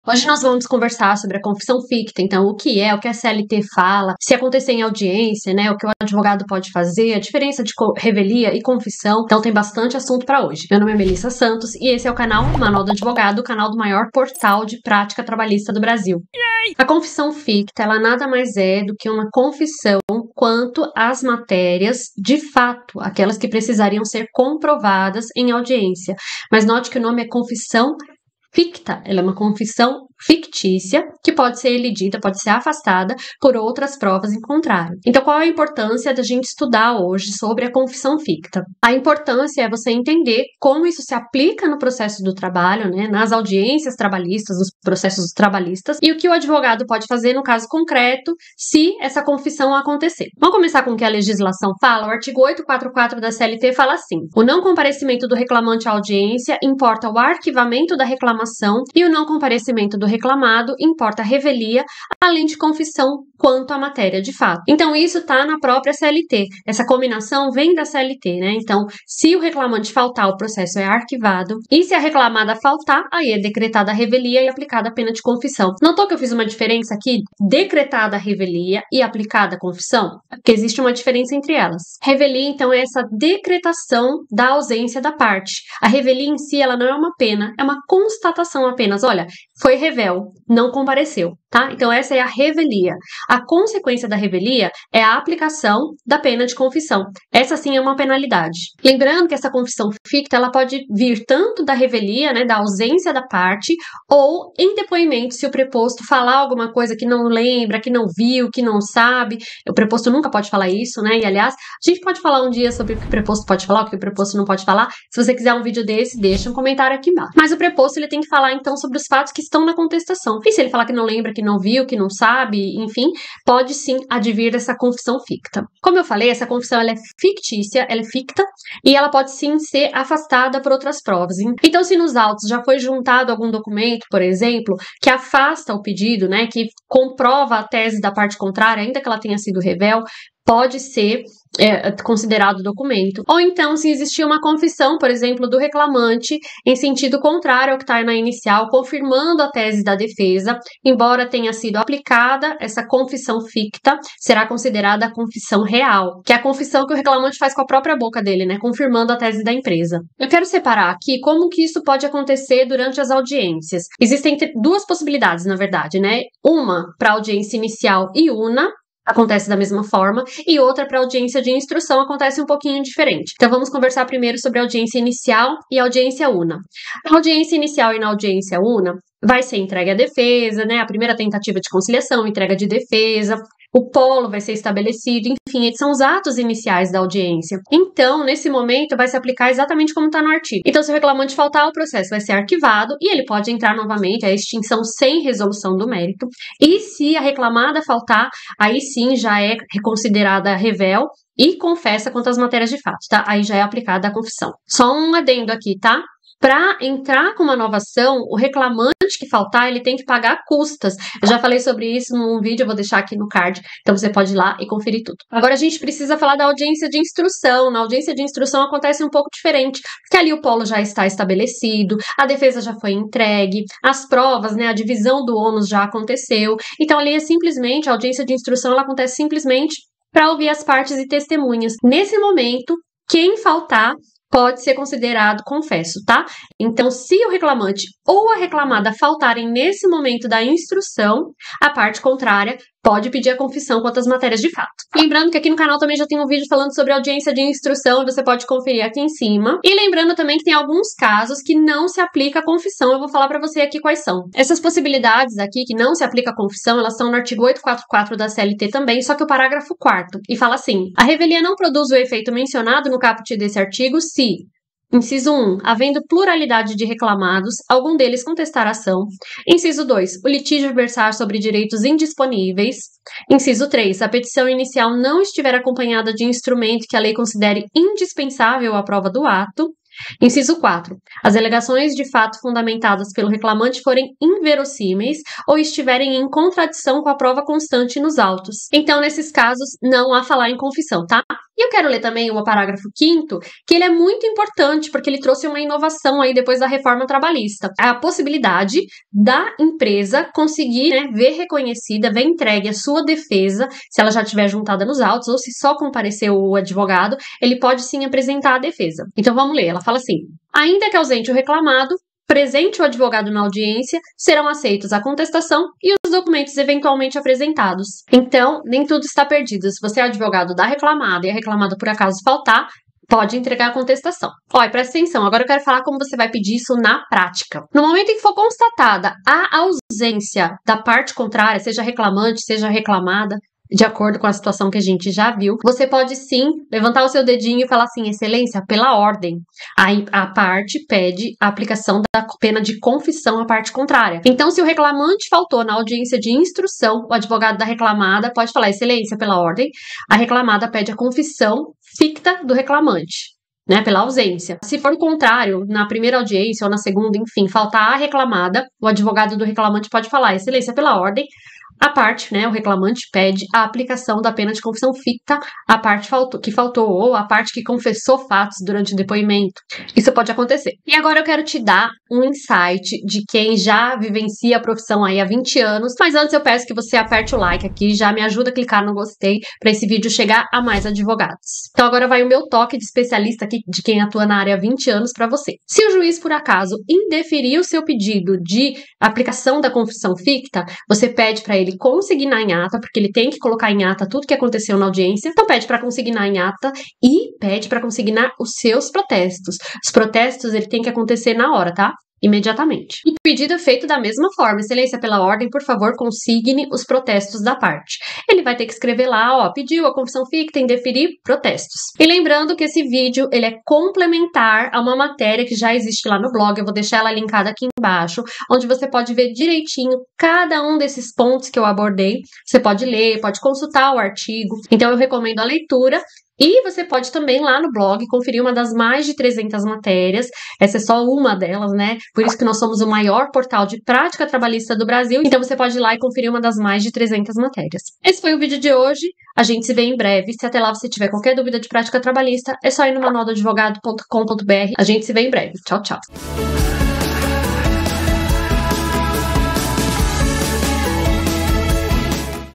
Hoje nós vamos conversar sobre a confissão ficta, então o que a CLT fala, se acontecer em audiência, né, o que o advogado pode fazer, a diferença de revelia e confissão, então tem bastante assunto para hoje. Meu nome é Melissa Santos e esse é o canal Manual do Advogado, o canal do maior portal de prática trabalhista do Brasil. A confissão ficta, ela nada mais é do que uma confissão quanto às matérias de fato, aquelas que precisariam ser comprovadas em audiência. Mas note que o nome é confissão ficta, ela é uma confissão fictícia que pode ser elidida, pode ser afastada por outras provas em contrário. Então, qual é a importância da gente estudar hoje sobre a confissão ficta? A importância é você entender como isso se aplica no processo do trabalho, né, nas audiências trabalhistas, nos processos trabalhistas, e o que o advogado pode fazer no caso concreto se essa confissão acontecer. Vamos começar com o que a legislação fala. O artigo 844 da CLT fala assim: o não comparecimento do reclamante à audiência importa o arquivamento da reclamação e o não comparecimento do reclamado importa a revelia, além de confissão quanto à matéria de fato. Então, isso está na própria CLT. Essa combinação vem da CLT, né? Então, se o reclamante faltar, o processo é arquivado. E se a reclamada faltar, aí é decretada a revelia e aplicada a pena de confissão. Notou que eu fiz uma diferença aqui? Decretada a revelia e aplicada a confissão? Porque existe uma diferença entre elas. Revelia, então, é essa decretação da ausência da parte. A revelia em si, ela não é uma pena, é uma constatação apenas. Olha, foi revel, não compareceu, tá? Então, essa é a revelia. A consequência da revelia é a aplicação da pena de confissão. Essa sim é uma penalidade. Lembrando que essa confissão ficta, ela pode vir tanto da revelia, né, da ausência da parte, ou em depoimento, se o preposto falar alguma coisa que não lembra, que não viu, que não sabe. O preposto nunca pode falar isso, né? E, aliás, a gente pode falar um dia sobre o que o preposto pode falar, o que o preposto não pode falar. Se você quiser um vídeo desse, deixa um comentário aqui embaixo. Mas o preposto, ele tem que falar, então, sobre os fatos que estão na contestação. E se ele falar que não lembra, que não viu, que não sabe, enfim, pode sim advir dessa confissão ficta. Como eu falei, essa confissão ela é fictícia, ela é ficta, e ela pode sim ser afastada por outras provas. Então, se nos autos já foi juntado algum documento, por exemplo, que afasta o pedido, né, que comprova a tese da parte contrária, ainda que ela tenha sido revel, pode ser considerado documento. Ou então, se existir uma confissão, por exemplo, do reclamante em sentido contrário ao que está na inicial, confirmando a tese da defesa, embora tenha sido aplicada essa confissão ficta, será considerada a confissão real, que é a confissão que o reclamante faz com a própria boca dele, né, confirmando a tese da empresa. Eu quero separar aqui como que isso pode acontecer durante as audiências. Existem duas possibilidades, na verdade, né? Uma para audiência inicial e una, acontece da mesma forma, e outra para audiência de instrução acontece um pouquinho diferente. Então vamos conversar primeiro sobre a audiência inicial e a audiência una. Na audiência inicial e na audiência una, vai ser entregue à defesa, né? A primeira tentativa de conciliação, entrega de defesa, o polo vai ser estabelecido, enfim, são os atos iniciais da audiência. Então, nesse momento, vai se aplicar exatamente como está no artigo. Então, se o reclamante faltar, o processo vai ser arquivado e ele pode entrar novamente, a extinção sem resolução do mérito. E se a reclamada faltar, aí sim já é considerada revel e confessa quanto às matérias de fato, tá? Aí já é aplicada a confissão. Só um adendo aqui, tá? Para entrar com uma nova ação, o reclamante que faltar, ele tem que pagar custas. Eu já falei sobre isso num vídeo, eu vou deixar aqui no card, então você pode ir lá e conferir tudo. Agora a gente precisa falar da audiência de instrução. Na audiência de instrução acontece um pouco diferente, porque ali o polo já está estabelecido, a defesa já foi entregue, as provas, né, a divisão do ônus já aconteceu. Então ali é simplesmente, a audiência de instrução, ela acontece simplesmente para ouvir as partes e testemunhas. Nesse momento, quem faltar pode ser considerado confesso, tá? Então, se o reclamante ou a reclamada faltarem nesse momento da instrução, a parte contrária pode pedir a confissão quanto às matérias de fato. Lembrando que aqui no canal também já tem um vídeo falando sobre audiência de instrução, você pode conferir aqui em cima. E lembrando também que tem alguns casos que não se aplica a confissão, eu vou falar para você aqui quais são. Essas possibilidades aqui que não se aplica a confissão, elas estão no artigo 844 da CLT também, só que o parágrafo 4º, e fala assim: a revelia não produz o efeito mencionado no caput desse artigo se: inciso 1, havendo pluralidade de reclamados, algum deles contestar a ação. Inciso 2, o litígio versar sobre direitos indisponíveis. Inciso 3, a petição inicial não estiver acompanhada de instrumento que a lei considere indispensável à prova do ato. Inciso 4, as alegações de fato fundamentadas pelo reclamante forem inverossímeis ou estiverem em contradição com a prova constante nos autos. Então, nesses casos, não há falar em confissão, tá? E eu quero ler também o parágrafo 5º, que ele é muito importante, porque ele trouxe uma inovação aí depois da reforma trabalhista. A possibilidade da empresa conseguir, né, ver reconhecida, ver entregue a sua defesa, se ela já estiver juntada nos autos, ou se só compareceu o advogado, ele pode sim apresentar a defesa. Então vamos ler, ela fala assim: ainda que ausente o reclamado, presente o advogado na audiência, serão aceitos a contestação e os documentos eventualmente apresentados. Então, nem tudo está perdido. Se você é advogado da reclamada e a reclamada por acaso faltar, pode entregar a contestação. Olha, presta atenção, agora eu quero falar como você vai pedir isso na prática. No momento em que for constatada a ausência da parte contrária, seja reclamante, seja reclamada, de acordo com a situação que a gente já viu, você pode sim levantar o seu dedinho e falar assim: excelência, pela ordem. Aí a parte pede a aplicação da pena de confissão à parte contrária. Então, se o reclamante faltou na audiência de instrução, o advogado da reclamada pode falar: excelência, pela ordem. A reclamada pede a confissão ficta do reclamante, né, pela ausência. Se for o contrário, na primeira audiência ou na segunda, enfim, faltar a reclamada, o advogado do reclamante pode falar: excelência, pela ordem. A parte, né, o reclamante pede a aplicação da pena de confissão ficta à parte que faltou ou à parte que confessou fatos durante o depoimento. Isso pode acontecer. E agora eu quero te dar um insight de quem já vivencia a profissão aí há 20 anos, mas antes eu peço que você aperte o like aqui, já me ajuda a clicar no gostei para esse vídeo chegar a mais advogados. Então agora vai o meu toque de especialista aqui, de quem atua na área há 20 anos para você. Se o juiz, por acaso, indeferir o seu pedido de aplicação da confissão ficta, você pede para ele consignar em ata, porque ele tem que colocar em ata tudo que aconteceu na audiência. Então pede para consignar em ata e pede para consignar os seus protestos. Os protestos, ele tem que acontecer na hora, tá? Imediatamente. E o pedido é feito da mesma forma: excelência, pela ordem, por favor, consigne os protestos da parte. Ele vai ter que escrever lá, ó, pediu a confissão ficta, indeferir protestos. E lembrando que esse vídeo, ele é complementar a uma matéria que já existe lá no blog, eu vou deixar ela linkada aqui embaixo, onde você pode ver direitinho cada um desses pontos que eu abordei. Você pode ler, pode consultar o artigo. Então eu recomendo a leitura. E você pode também lá no blog conferir uma das mais de 300 matérias. Essa é só uma delas, né? Por isso que nós somos o maior portal de prática trabalhista do Brasil. Então você pode ir lá e conferir uma das mais de 300 matérias. Esse foi o vídeo de hoje. A gente se vê em breve. Se até lá você tiver qualquer dúvida de prática trabalhista, é só ir no manualdoadvogado.com.br. A gente se vê em breve. Tchau, tchau.